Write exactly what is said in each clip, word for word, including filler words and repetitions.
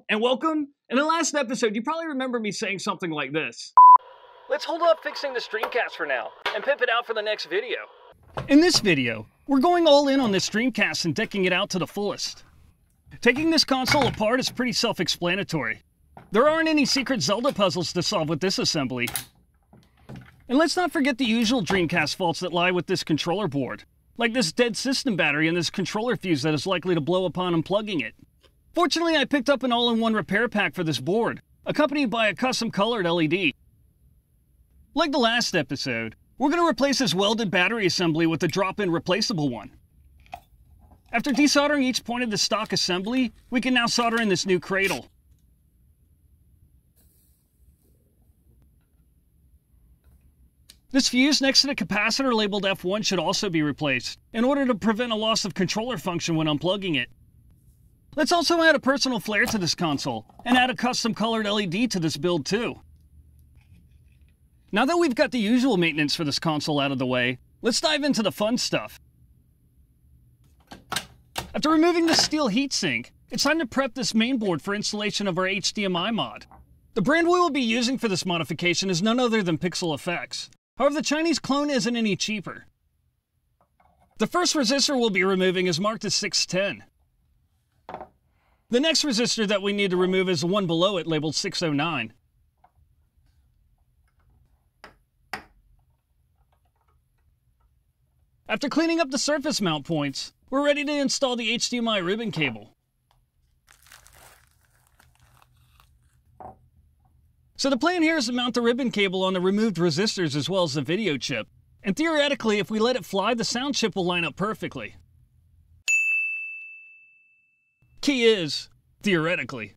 and welcome. In the last episode, you probably remember me saying something like this. Let's hold off fixing this Dreamcast for now, and pimp it out for the next video. In this video, we're going all in on this Dreamcast and decking it out to the fullest. Taking this console apart is pretty self-explanatory. There aren't any secret Zelda puzzles to solve with this assembly. And let's not forget the usual Dreamcast faults that lie with this controller board, like this dead system battery and this controller fuse that is likely to blow upon unplugging it. Fortunately, I picked up an all-in-one repair pack for this board, accompanied by a custom-colored L E D. Like the last episode, we're going to replace this welded battery assembly with a drop-in replaceable one. After desoldering each point of the stock assembly, we can now solder in this new cradle. This fuse next to the capacitor labeled F one should also be replaced, in order to prevent a loss of controller function when unplugging it. Let's also add a personal flair to this console, and add a custom-colored L E D to this build too. Now that we've got the usual maintenance for this console out of the way, let's dive into the fun stuff. After removing the steel heatsink, it's time to prep this mainboard for installation of our H D M I mod. The brand we will be using for this modification is none other than Pixel Effects. However, the Chinese clone isn't any cheaper. The first resistor we'll be removing is marked as six ten. The next resistor that we need to remove is the one below it, labeled six oh nine. After cleaning up the surface mount points, we're ready to install the H D M I ribbon cable. So the plan here is to mount the ribbon cable on the removed resistors as well as the video chip. And theoretically, if we let it fly, the sound chip will line up perfectly. Key is, theoretically.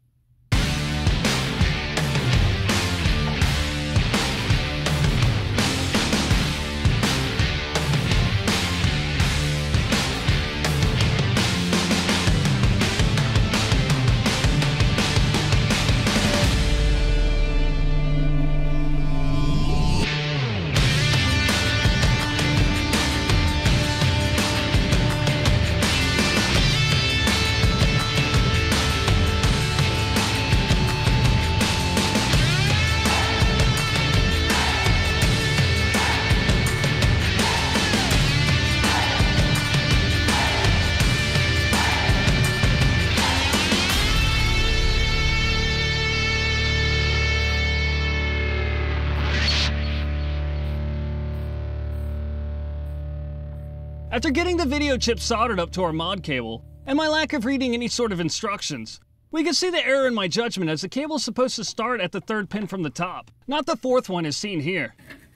After getting the video chip soldered up to our mod cable, and my lack of reading any sort of instructions, we can see the error in my judgment as the cable is supposed to start at the third pin from the top, not the fourth one as seen here.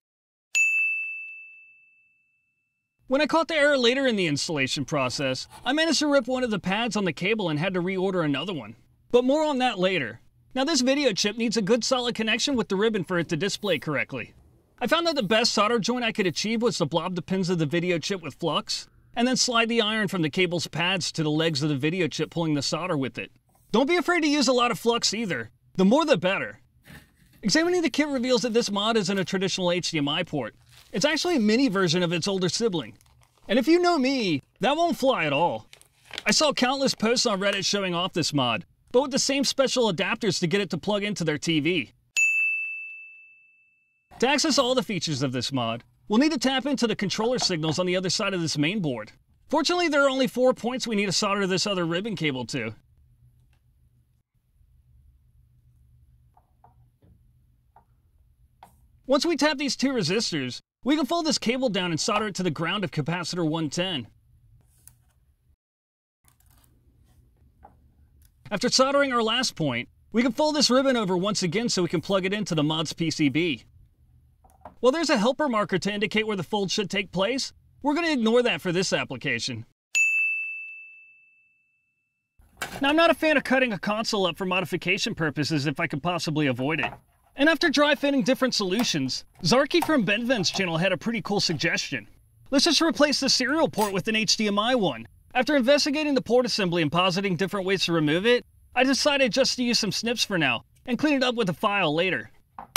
When I caught the error later in the installation process, I managed to rip one of the pads on the cable and had to reorder another one. But more on that later. Now this video chip needs a good solid connection with the ribbon for it to display correctly. I found that the best solder joint I could achieve was to blob the pins of the video chip with flux, and then slide the iron from the cable's pads to the legs of the video chip, pulling the solder with it. Don't be afraid to use a lot of flux either. The more the better. Examining the kit reveals that this mod isn't a traditional H D M I port. It's actually a mini version of its older sibling. And if you know me, that won't fly at all. I saw countless posts on Reddit showing off this mod, but with the same special adapters to get it to plug into their T V. To access all the features of this mod, we'll need to tap into the controller signals on the other side of this main board. Fortunately, there are only four points we need to solder this other ribbon cable to. Once we tap these two resistors, we can fold this cable down and solder it to the ground of capacitor one ten. After soldering our last point, we can fold this ribbon over once again so we can plug it into the mod's P C B. While there's a helper marker to indicate where the fold should take place, we're going to ignore that for this application. Now, I'm not a fan of cutting a console up for modification purposes if I could possibly avoid it. And after dry fitting different solutions, Zarky from Benven's channel had a pretty cool suggestion. Let's just replace the serial port with an H D M I one. After investigating the port assembly and positing different ways to remove it, I decided just to use some snips for now, and clean it up with a file later.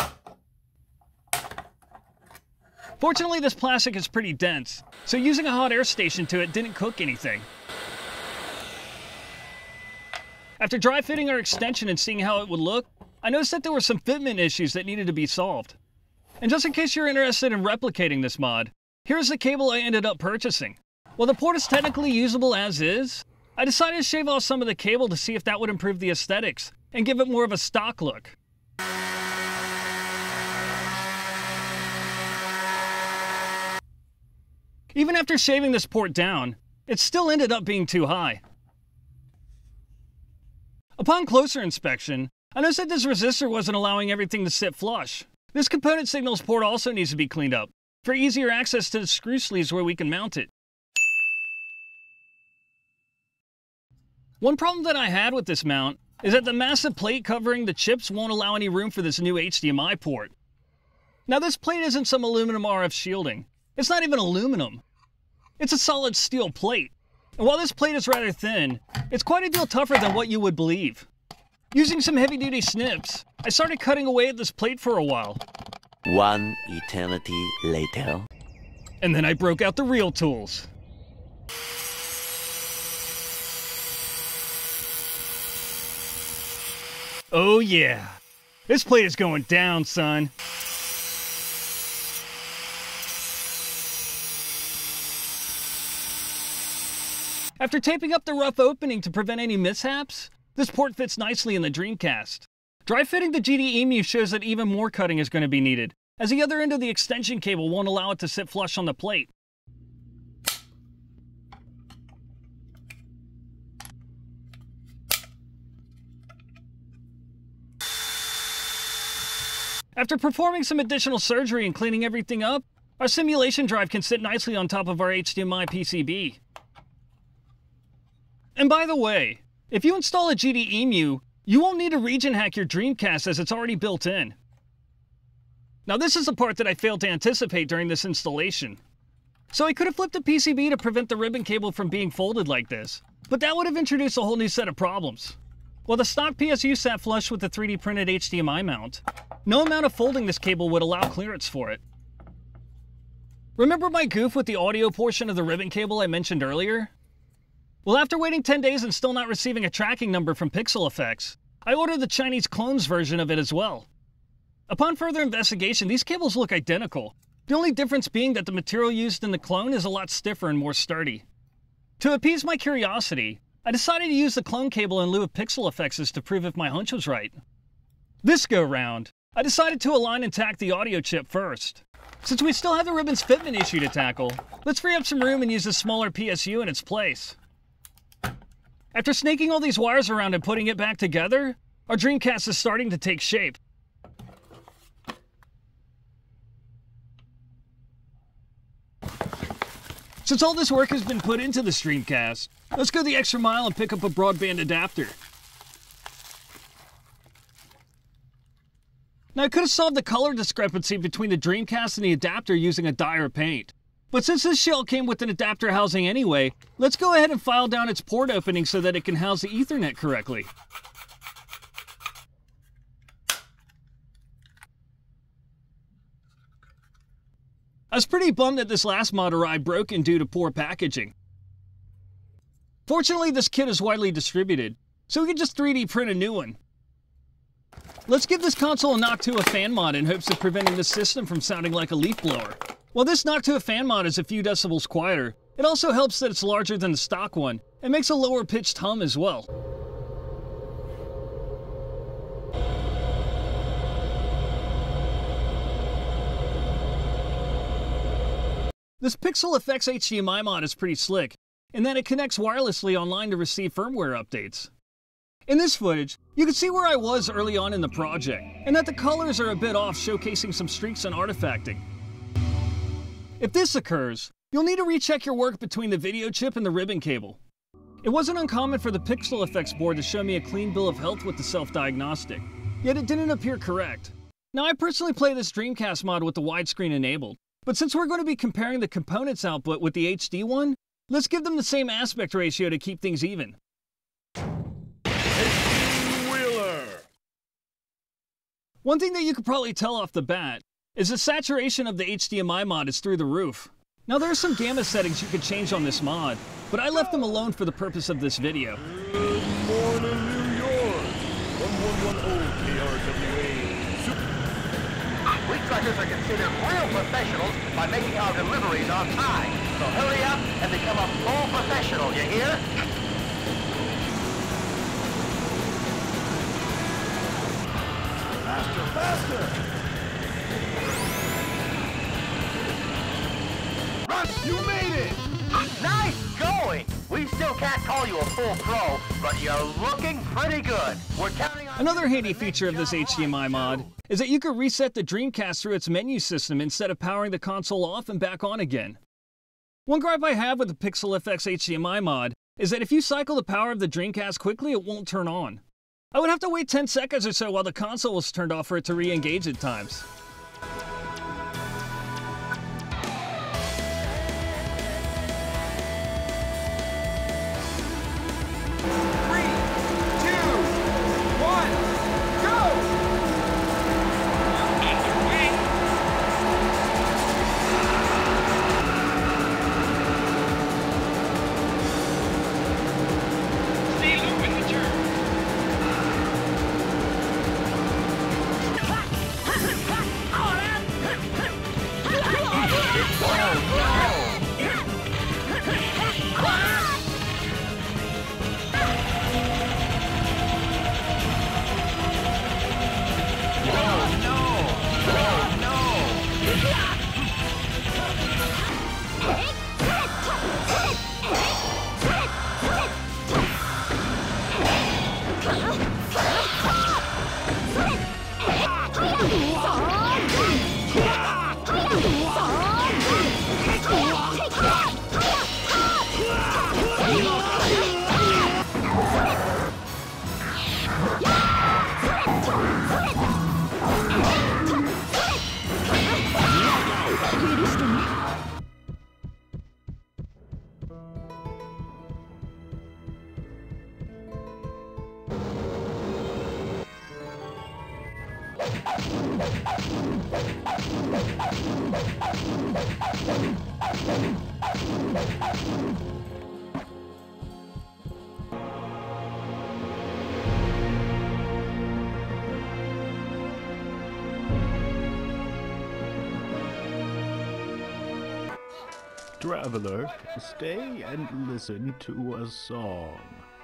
Fortunately, this plastic is pretty dense, so using a hot air station to it didn't cook anything. After dry fitting our extension and seeing how it would look, I noticed that there were some fitment issues that needed to be solved. And just in case you're interested in replicating this mod, here's the cable I ended up purchasing. While the port is technically usable as is, I decided to shave off some of the cable to see if that would improve the aesthetics and give it more of a stock look. Even after shaving this port down, it still ended up being too high. Upon closer inspection, I noticed that this resistor wasn't allowing everything to sit flush. This component signals port also needs to be cleaned up for easier access to the screw sleeves where we can mount it. One problem that I had with this mount is that the massive plate covering the chips won't allow any room for this new H D M I port. Now this plate isn't some aluminum R F shielding. It's not even aluminum. It's a solid steel plate. And while this plate is rather thin, it's quite a deal tougher than what you would believe. Using some heavy-duty snips, I started cutting away at this plate for a while. One eternity later. And then I broke out the real tools. Oh yeah, this plate is going down, son. After taping up the rough opening to prevent any mishaps, this port fits nicely in the Dreamcast. Dry fitting the G D E M U shows that even more cutting is going to be needed, as the other end of the extension cable won't allow it to sit flush on the plate. After performing some additional surgery and cleaning everything up, our simulation drive can sit nicely on top of our H D M I P C B. And by the way, if you install a G D E M U, you won't need to region hack your Dreamcast as it's already built in. Now this is the part that I failed to anticipate during this installation. So I could have flipped the P C B to prevent the ribbon cable from being folded like this, but that would have introduced a whole new set of problems. While the stock P S U sat flush with the three D printed H D M I mount, no amount of folding this cable would allow clearance for it. Remember my goof with the audio portion of the ribbon cable I mentioned earlier? Well, after waiting ten days and still not receiving a tracking number from Pixel Effects, I ordered the Chinese clones version of it as well. Upon further investigation, these cables look identical, the only difference being that the material used in the clone is a lot stiffer and more sturdy. To appease my curiosity, I decided to use the clone cable in lieu of Pixel Effects to prove if my hunch was right. This go-round, I decided to align and tack the audio chip first. Since we still have the ribbon's fitment issue to tackle, let's free up some room and use a smaller P S U in its place. After snaking all these wires around and putting it back together, our Dreamcast is starting to take shape. Since all this work has been put into the Dreamcast, let's go the extra mile and pick up a broadband adapter. Now I could have solved the color discrepancy between the Dreamcast and the adapter using a dye or paint. But since this shell came with an adapter housing anyway, let's go ahead and file down its port opening so that it can house the Ethernet correctly. I was pretty bummed that this last mod arrived broken due to poor packaging. Fortunately, this kit is widely distributed, so we can just three D print a new one. Let's give this console a Noctua fan mod in hopes of preventing the system from sounding like a leaf blower. While this Noctua fan mod is a few decibels quieter, it also helps that it's larger than the stock one, and makes a lower pitched hum as well. This Pixel Effects H D M I mod is pretty slick, in that it connects wirelessly online to receive firmware updates. In this footage, you can see where I was early on in the project, and that the colors are a bit off, showcasing some streaks and artifacting. If this occurs, you'll need to recheck your work between the video chip and the ribbon cable. It wasn't uncommon for the Pixel Effects board to show me a clean bill of health with the self-diagnostic, yet it didn't appear correct. Now I personally play this Dreamcast mod with the widescreen enabled, but since we're going to be comparing the components output with the H D one, let's give them the same aspect ratio to keep things even. One thing that you could probably tell off the bat is the saturation of the H D M I mod is through the roof. Now there are some gamma settings you could change on this mod, but I left them alone for the purpose of this video. Good morning, one old K R W A. We truckers are considered real professionals by making our deliveries on time. So hurry up and become a full professional, you hear? Faster, faster! Run! You made it! Nice going! We still can't call you a full pro, but you're looking pretty good. We're counting on... Another handy feature of this H D M I mod is that you can reset the Dreamcast through its menu system instead of powering the console off and back on again. One gripe I have with the Pixel F X H D M I mod is that if you cycle the power of the Dreamcast quickly, it won't turn on. I would have to wait ten seconds or so while the console was turned off for it to re-engage at times. Traveler, stay and listen to a song.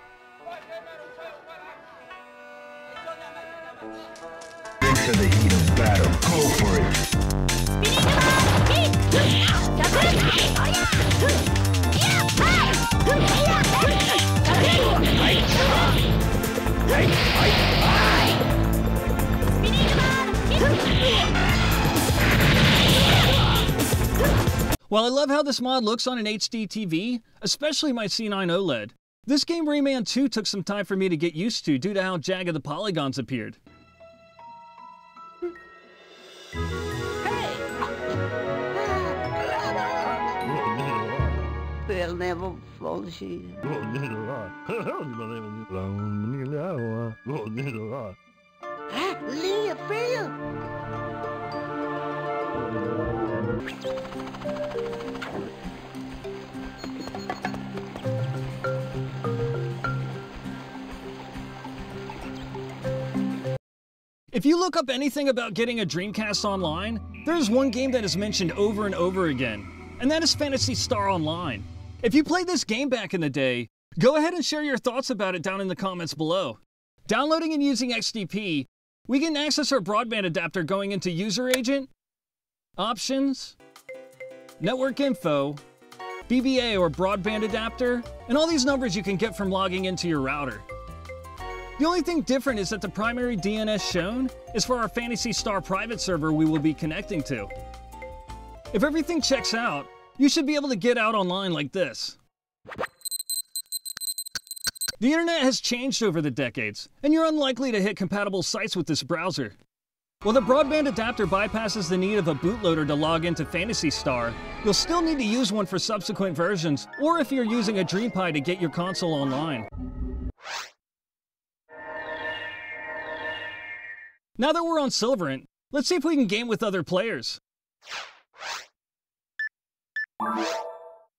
Into the heat of battle, go for it! While I love how this mod looks on an H D T V, especially my C nine OLED, this game Rayman two took some time for me to get used to due to how jagged the polygons appeared. They'll never fall shit. Ah, Leah, Phil! If you look up anything about getting a Dreamcast online, there's one game that is mentioned over and over again, and that is Phantasy Star Online. If you played this game back in the day, go ahead and share your thoughts about it down in the comments below. Downloading and using X D P, we can access our broadband adapter going into User Agent, Options, Network Info, B B A or Broadband Adapter, and all these numbers you can get from logging into your router. The only thing different is that the primary D N S shown is for our Phantasy Star private server we will be connecting to. If everything checks out, you should be able to get out online like this. The internet has changed over the decades, and you're unlikely to hit compatible sites with this browser. While the broadband adapter bypasses the need of a bootloader to log into Phantasy Star, you'll still need to use one for subsequent versions, or if you're using a DreamPie to get your console online. Now that we're on Silverant, let's see if we can game with other players.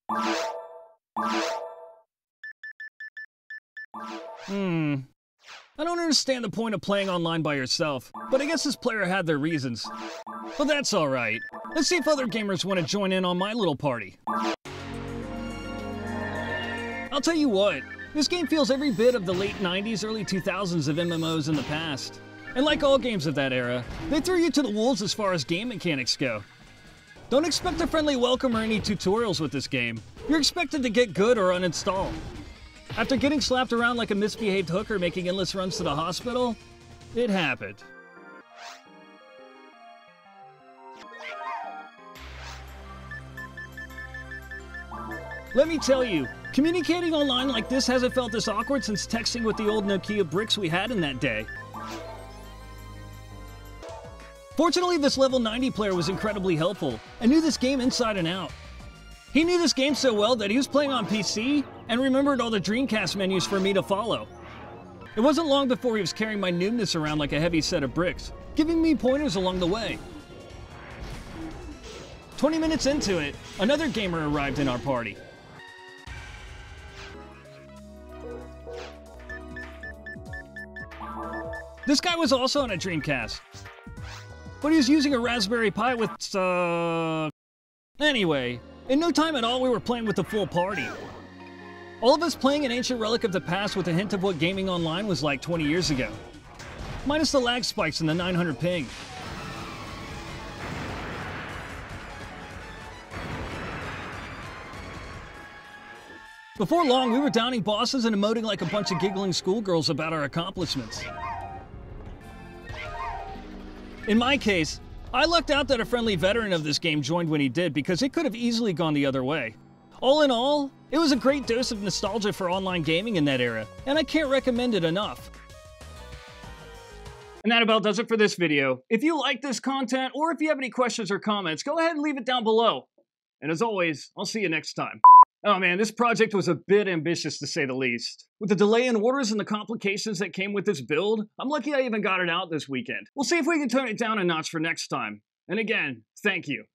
Hmm. I don't understand the point of playing online by yourself, but I guess this player had their reasons. But that's alright. Let's see if other gamers want to join in on my little party. I'll tell you what, this game feels every bit of the late nineties, early two thousands of M M Os in the past. And like all games of that era, they threw you to the wolves as far as game mechanics go. Don't expect a friendly welcome or any tutorials with this game. You're expected to get good or uninstall. After getting slapped around like a misbehaved hooker making endless runs to the hospital, it happened. Let me tell you, communicating online like this hasn't felt this awkward since texting with the old Noctua bricks we had in that day. Fortunately, this level ninety player was incredibly helpful and knew this game inside and out. He knew this game so well that he was playing on P C and remembered all the Dreamcast menus for me to follow. It wasn't long before he was carrying my noobness around like a heavy set of bricks, giving me pointers along the way. twenty minutes into it, another gamer arrived in our party. This guy was also on a Dreamcast, but he was using a Raspberry Pi with, uh... Anyway, in no time at all we were playing with the full party. All of us playing an ancient relic of the past with a hint of what gaming online was like twenty years ago. Minus the lag spikes and the nine hundred ping. Before long, we were downing bosses and emoting like a bunch of giggling schoolgirls about our accomplishments. In my case, I lucked out that a friendly veteran of this game joined when he did because it could have easily gone the other way. All in all, it was a great dose of nostalgia for online gaming in that era, and I can't recommend it enough. And that about does it for this video. If you like this content, or if you have any questions or comments, go ahead and leave it down below. And as always, I'll see you next time. Oh man, this project was a bit ambitious to say the least. With the delay in orders and the complications that came with this build, I'm lucky I even got it out this weekend. We'll see if we can tone it down a notch for next time. And again, thank you.